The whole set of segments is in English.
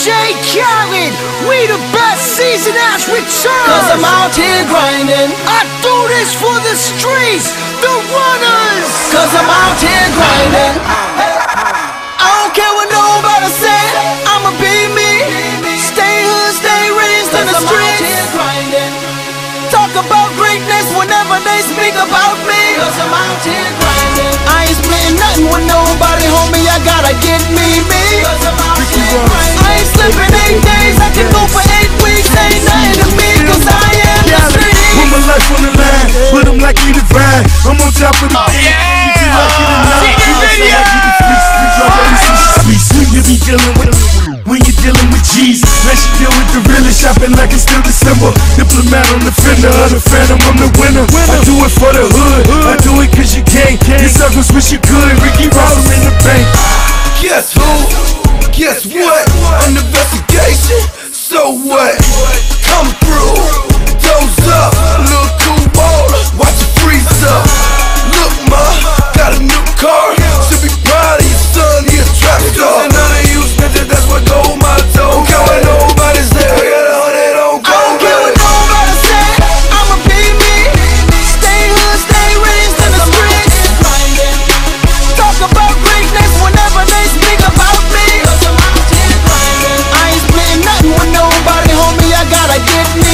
DJ Khaled, we the best season has returned. Cause I'm out here grinding. I do this for the streets, the runners. Cause I'm out here grinding. I don't care what nobody say, I'ma be me. Stay hood, stay raised in the streets. Talk about greatness whenever they speak about me. Cause I'm out here grinding. I ain't splitting nothing with nobody, homie, I gotta get me. Cause I'm out here grinding. I ain't slipping 8 days, I can go for 8 weeks. Ain't nothing to me, cause I am the street. Put my life on the line, put them like me divine. I'm on top of the game. If you like it or not, you like you be dealing with when you're dealing with G's. Let you deal with the realest, shopping like it's still December. Diplomat on the fender, of the phantom, I'm the winner. I do it for the hood, I do it cause you can't. Your circles wish you could, Ricky Ross in the bank. Guess who? Guess what? An investigation? So what? Come through, doze up, little cool baller, watch it freeze up. Look ma, got a new car, should be proud of your son, he a trap star. None of you snitches, that's what gold my toe. Don't care what nobody say, I got 100 on gold. I don't care what nobody say, I'ma be me. Stay hood, stay raised in the streets. Talk about greatness whenever they speak about me. I ain't splitting nothing with nobody, homie, I gotta get me.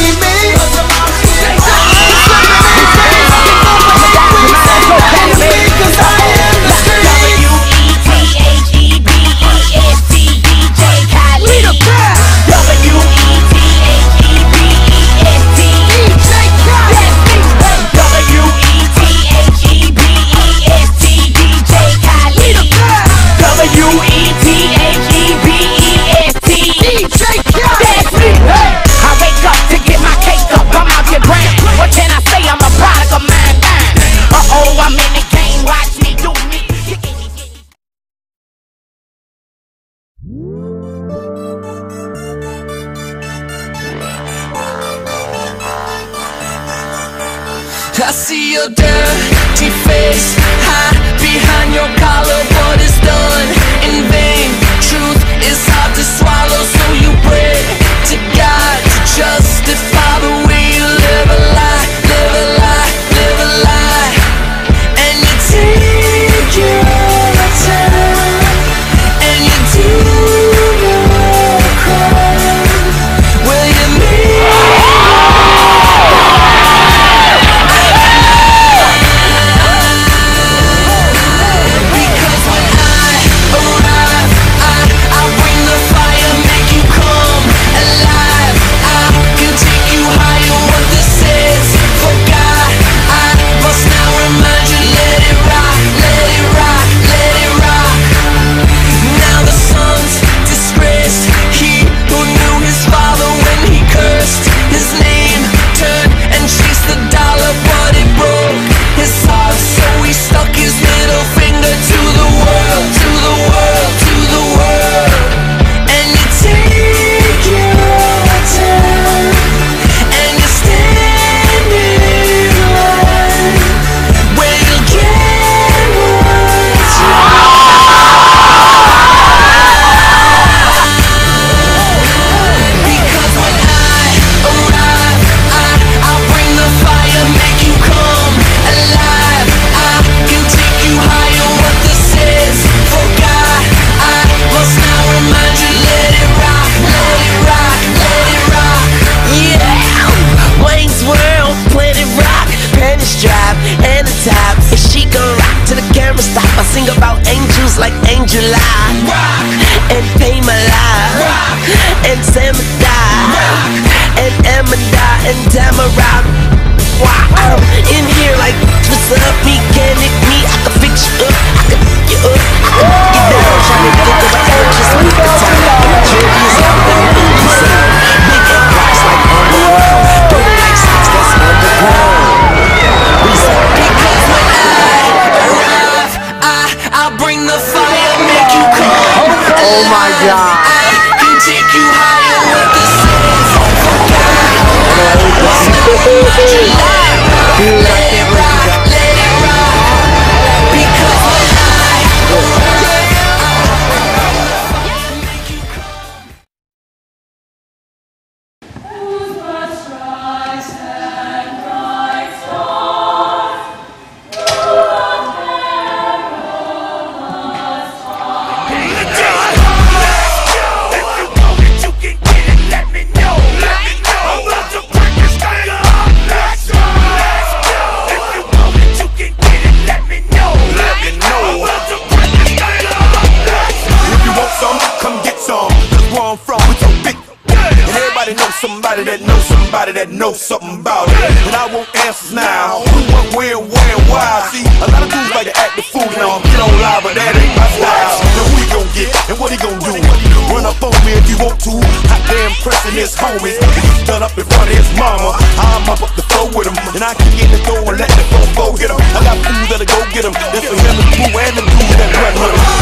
I see your dirty face, hide behind your collar. What is done in vain? Truth is hard to swallow, so you pray to God to justify the way you live a lie, live a lie, live a lie. And you take your time, and you do your crime. Will you meet? Sing about angels like Angel Rock and Payma Rock and Samadai and Amanda and Tamara. Wow, in here like what's up, mechanic me? I can fix you up, I can pick you up, I can knock you down. Trying to think of an just week of time. Jury's out the movie sound. Big and price like underground. Dirty like socks that's underground. We say because when I'll bring the fire, make you come alive. Oh my God. I can take you higher with the sense of God. Let it rock, let it rock. that know something about it. And I want answers now. Who, what, where, and why? See, a lot of dudes like to act the fool now. Get on live, but that ain't my style. So who he gon' get and what he gon' do? Run up on me if you want to. Hot damn pressing his homies. He's done up in front of his mama. I'm up the floor with him, and I can get in the door and let the fofo hit him. I got food that'll go get him. That's for him, the boo, and the dude that run with him.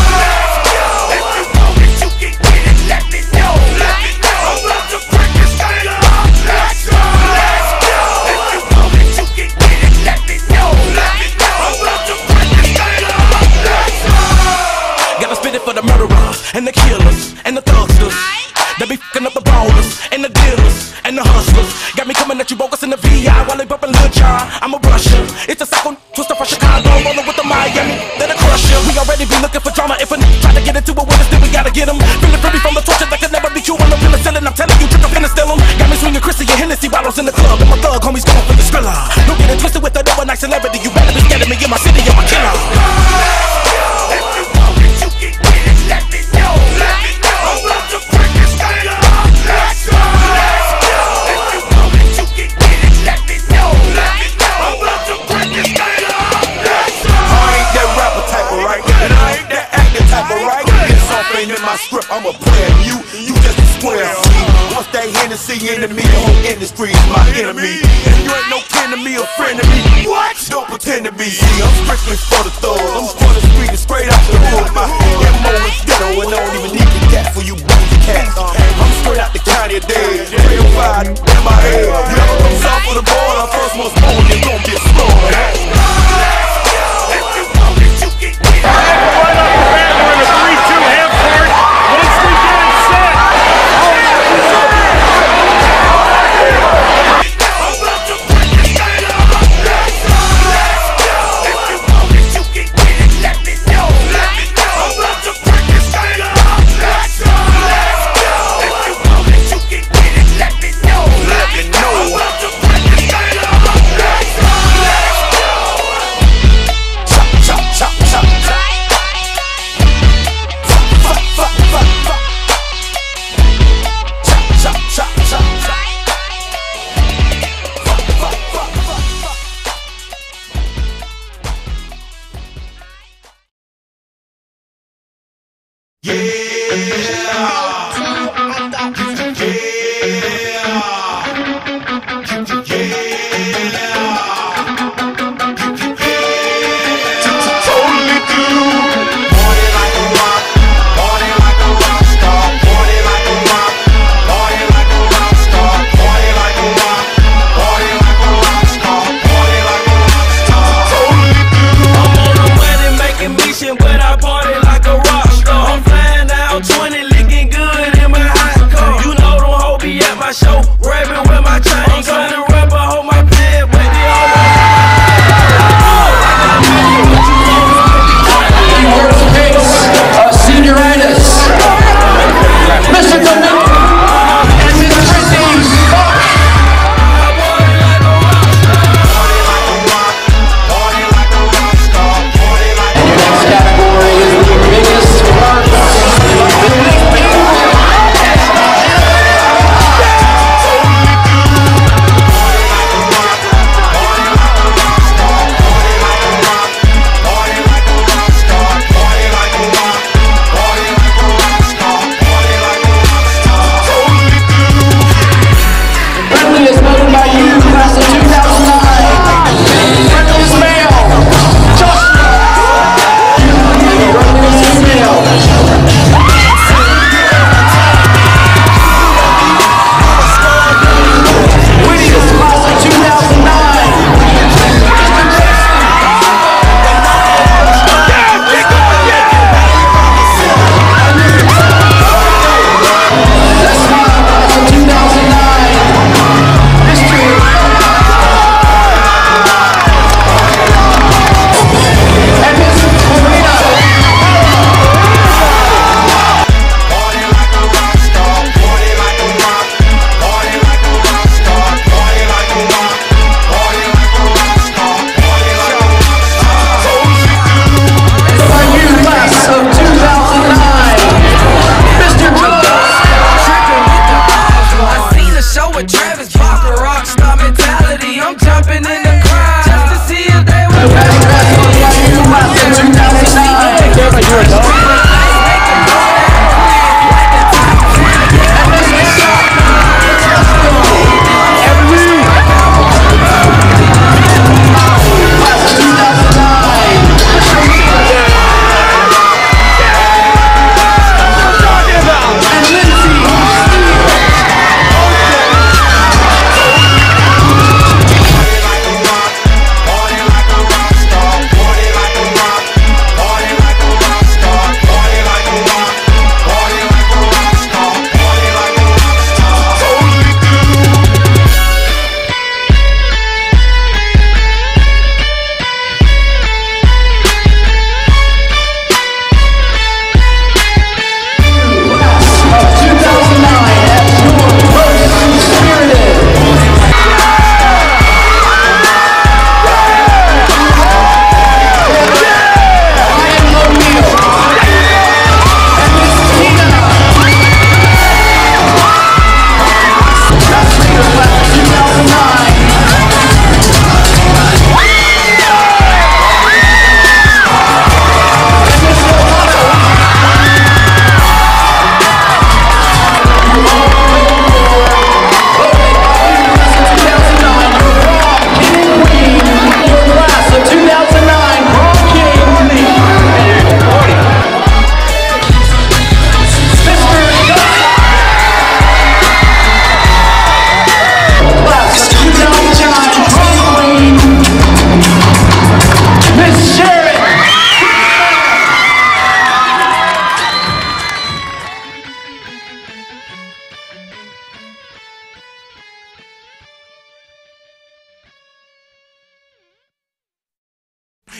For the murderers and the killers and the thugsters, they be fucking up the ballers and the dealers and the hustlers. Got me coming at you bogus in the VI while they bumping Lil Jon. I'm a rusher. It's a cycle twister from Chicago, rolling with the Miami. They're the crusher. We already be looking for drama. If a try to get into it with us, then we gotta get them. Feeling pretty from the torture that could never be chewing up in the ceiling. I'm telling you, trick, I'm finna steal them. Got me swinging Chrissy and Hennessy bottles in the club, and my thug homies going for the Skrilla. Don't get it twisted with that overnight celebrity. You better be scared of me in my city, I'm a killer. In my script, I'm a player, you just a square. Once that Hennessy enemy, the whole industry is my enemy. And you ain't no kin to me or friend to me. What? Don't pretend to be. See, I'm strictly for the thugs. I'm for the street and straight out the hood. My MO is ghetto and I don't even need the cat for you boozy cats. I'm straight out the county of dead. Real fire in my head. You ever come south of the border? First one's born, you're gonna get slaughtered. But I party like a rock star. I'm flying out 20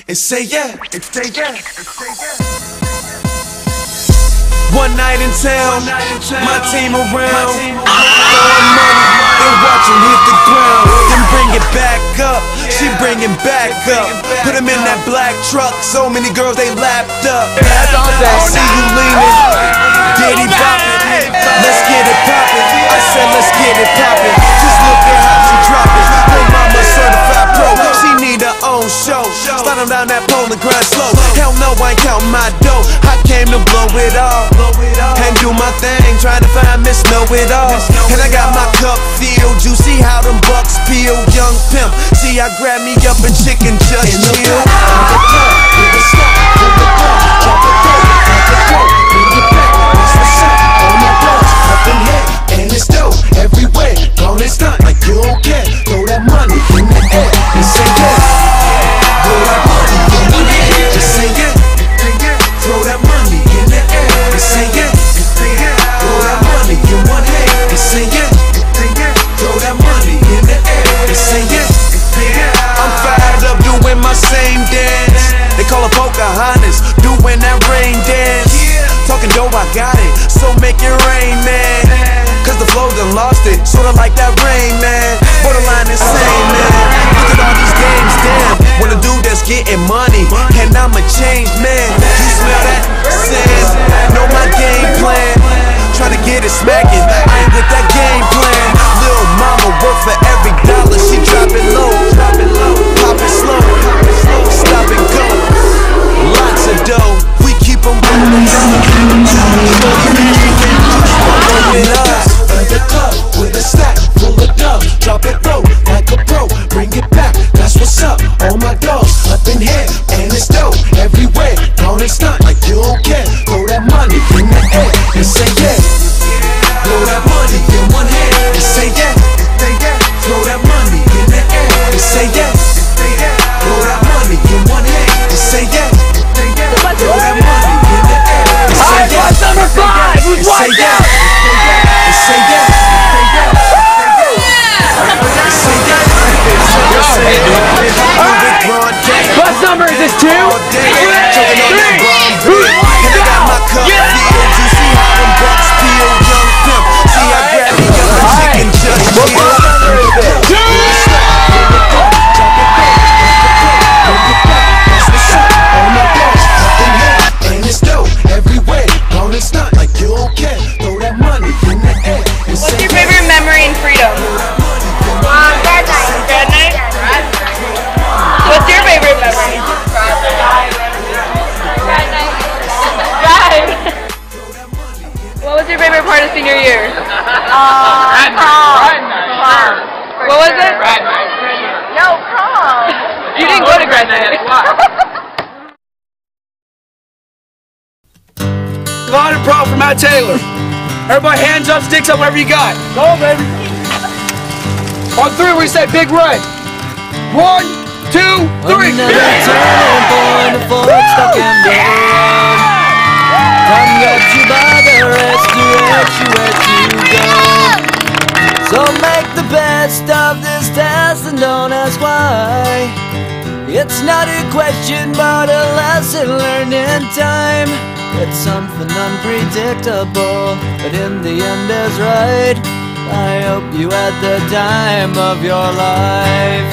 and say yeah. One night in town, my team around, throwing money and watching hit the ground. Then bring it back up, she bring it back up. Put him in that black truck, so many girls they lapped up. I see you leaning, Diddy bopping, let's get it poppin'. I said let's get it poppin'. Just look at how she drop it. Hey mama certified pro, she need her own show. Slide down that pole and grind slow. Hell no, I ain't counting my dough. I came to blow it all and do my thing, trying to find Miss Know It All. And I got my cup filled, you see how them bucks peel. Young pimp, see I grab me up and chicken just chill. And it's dope everywhere, gone and stunt like you don't care. Throw that money in the air and say yeah. Throw that money in the air, just say yeah. Throw that money in the air and say yeah. Throw that money in one hand and say yeah. Throw that money in the air and say yeah. I'm fired up doing my same dance. They call it Pocahontas, doing that rain dance. Talking dope, I got it, so make it rain, man. Cause the flow done lost it, sorta like that rain, man. Borderline insane, man. Look at all these games, damn. Wanna do that's getting money, and I'm a changed man. You smell that? Sand, know my game plan. Tryna get it smacking, I ain't with that game plan. Lil' mama work for every dollar, she drop it low. Pop it slow, stop and go. Lots of dough, we keep 'em rolling. The club with a stack full of dubs. Drop it low like a pro, bring it back, that's what's up. All my dogs up in here, and it's dope everywhere. Gone and stunt like you don't care. Throw that money in the air and say yeah. Throw that money in one hand and say yeah. Throw that money in the air and say yeah. Throw that money in one hand and say yeah. Throw that money in the air and say yeah. Alright, number 5, who's white now? Say yeah. Bus number is this 2? 3. Who's white now? Yeah. What bus number is this? 2. And it's dope everywhere. Gone and stunt like you don't care. Throw that money in the air. What's your favorite memory in Freedom? Grad night. What's your favorite memory? Grad night. What was your favorite part of senior year? Prom. What was it? Grad night. No, prom. You didn't go to grad night. Line and pro for Matt Taylor. Everybody hands up, sticks up, whatever you got. Go, baby. On 3, we say big red. 1, 2, 3. Another turning point, a fork stuck in the road. Come get you by the rest, direct you where to go. So make the best of this test and don't ask why. It's not a question but a lesson learned in time. It's something unpredictable, but in the end is right. I hope you had the time of your life.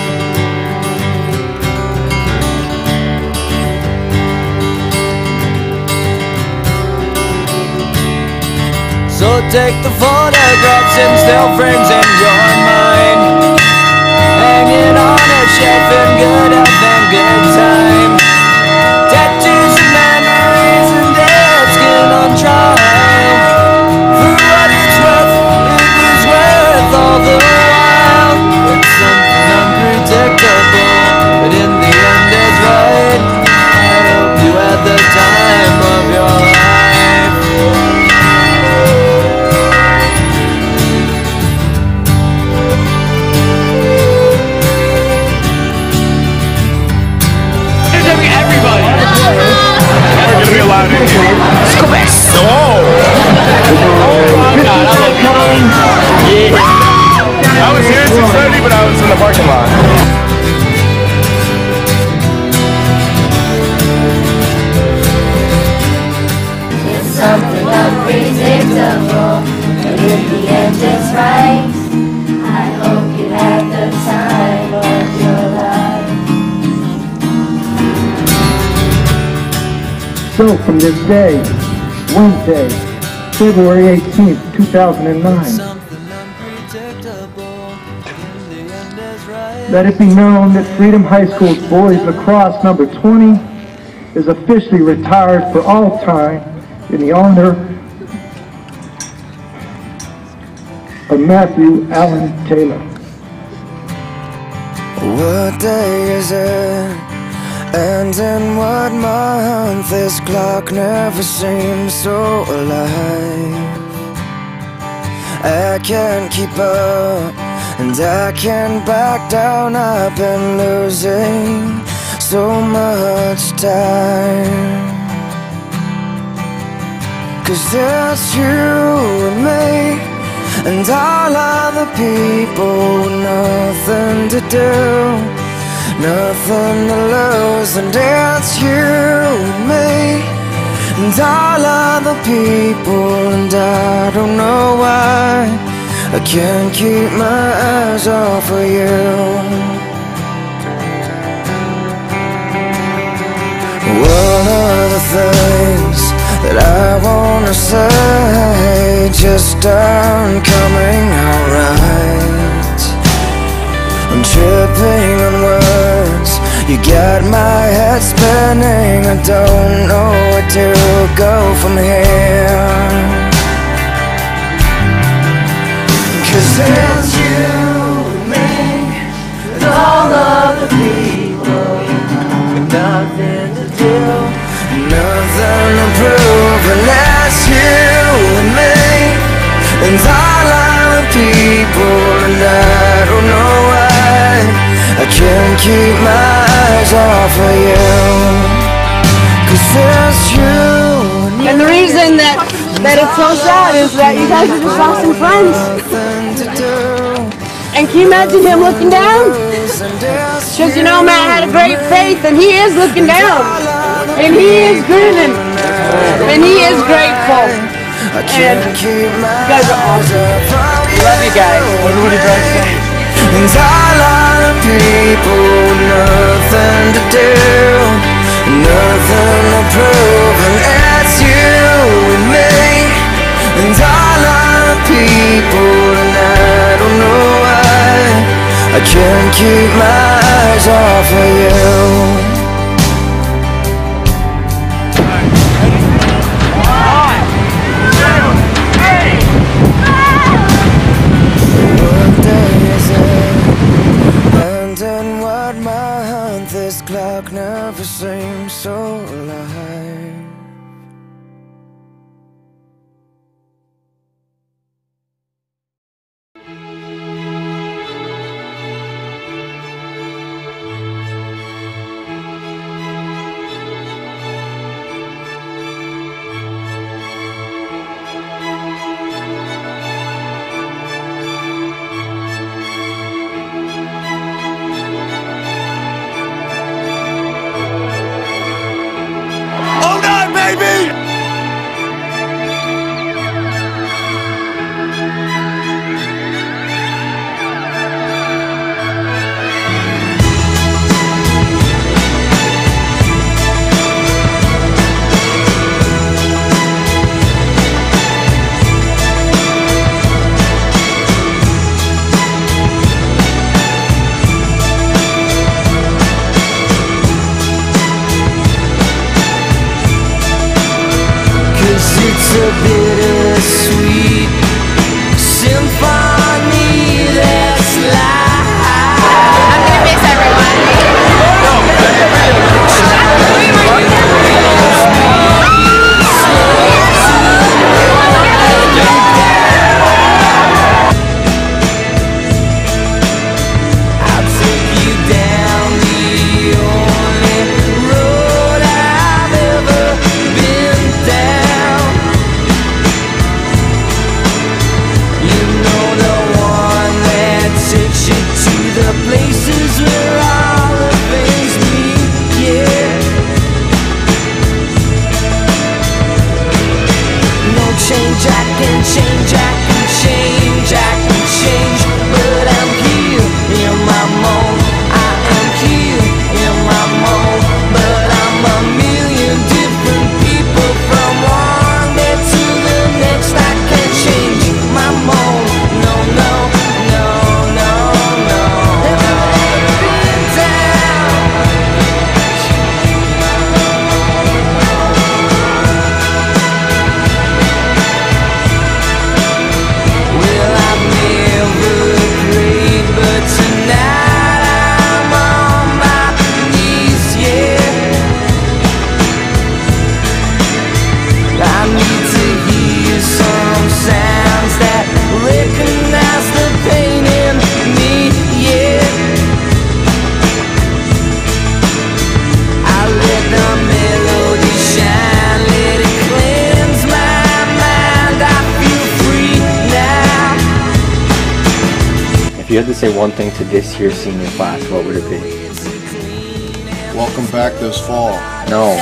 So take the photographs and still frames in your mind, hanging on a shelf in good health and good time. Tattoos and memories and dead skin on trial. For what it's worth, it was worth all the while. It's something unpredictable, but in the end it's right. I hope you had the time of your life. So from this day, Wednesday, February 18th, 2009, let it be known that Freedom High School's boys lacrosse number 20 is officially retired for all time in the honor of Matthew Allen Taylor. What day is it? And in what month? This clock never seems so alive. I can't keep up, and I can't back down. I've been losing so much time. 'Cause it's you and me, and all other people with nothing to do, nothing to lose. And it's you and me, and all other people. And I don't know why I can't keep my eyes off of you. One of the things that I wanna say just aren't coming out right. I'm tripping on words, you got my head spinning. I don't know where to go from here. 'Cause it's you and me, and all other people with nothing to do, nothing to prove. And that's you and me, and all other people. And I don't know why I can't keep my eyes off of you. 'Cause it's you And the reason that it's so sad is that you guys are just lost some friends. And can you imagine him looking down? Because you know Matt had a great faith, and he is looking down. And he is grinning. And he is grateful. And you guys are awesome. Love you guys. Everybody drive safe. And all other people, nothing to do, nothing to prove. And it's you and me, and all other people. And I don't know why I can't keep my eyes off of you. This clock never seems so alive. It's a bittersweet symphony that's live. I'm gonna miss everyone. I'll take you down the only road I've ever been down. You know, the one that takes you to the places where all the things meet, yeah. No change, I can change, I can change, I can change. But I'm here in my mode, I am here in my mode. But I'm a million different people. you had to say one thing to this year's senior class, what would it be? Welcome back this fall. No.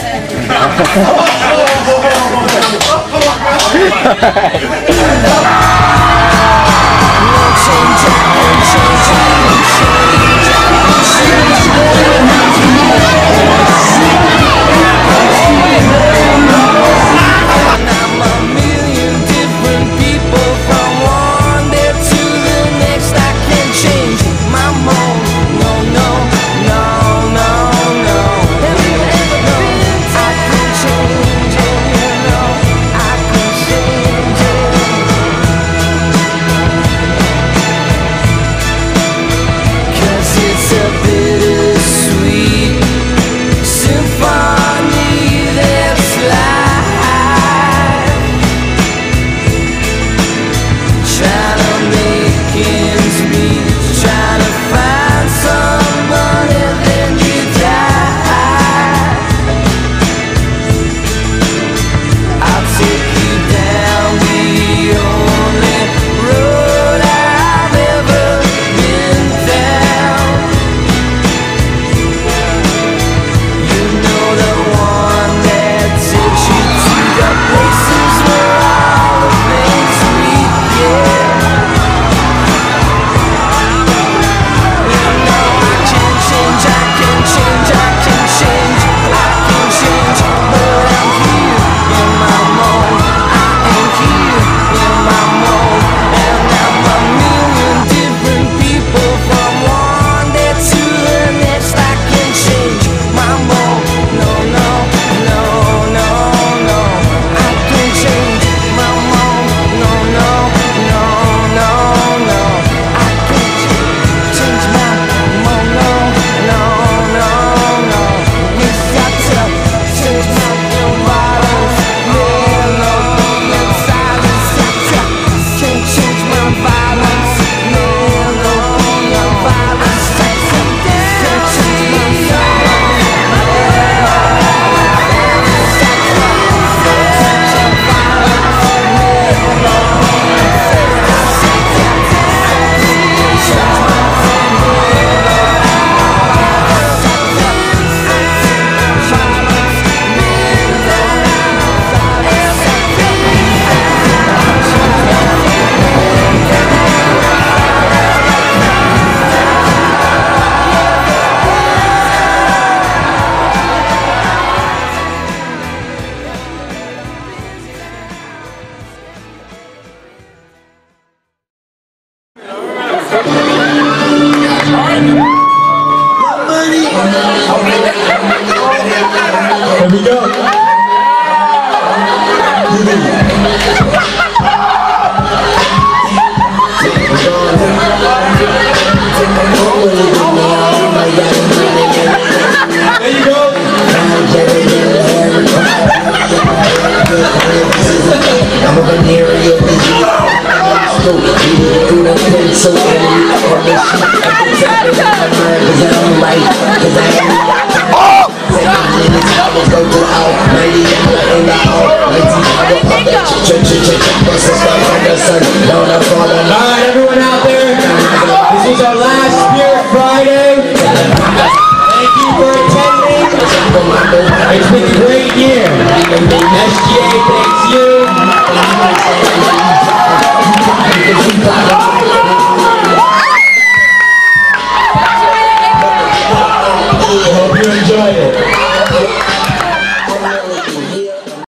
Here we go. There you go. I'm a venereal disease. So Alright, everyone out there, this is our last Spirit Friday. Thank you for attending. It's been a great year.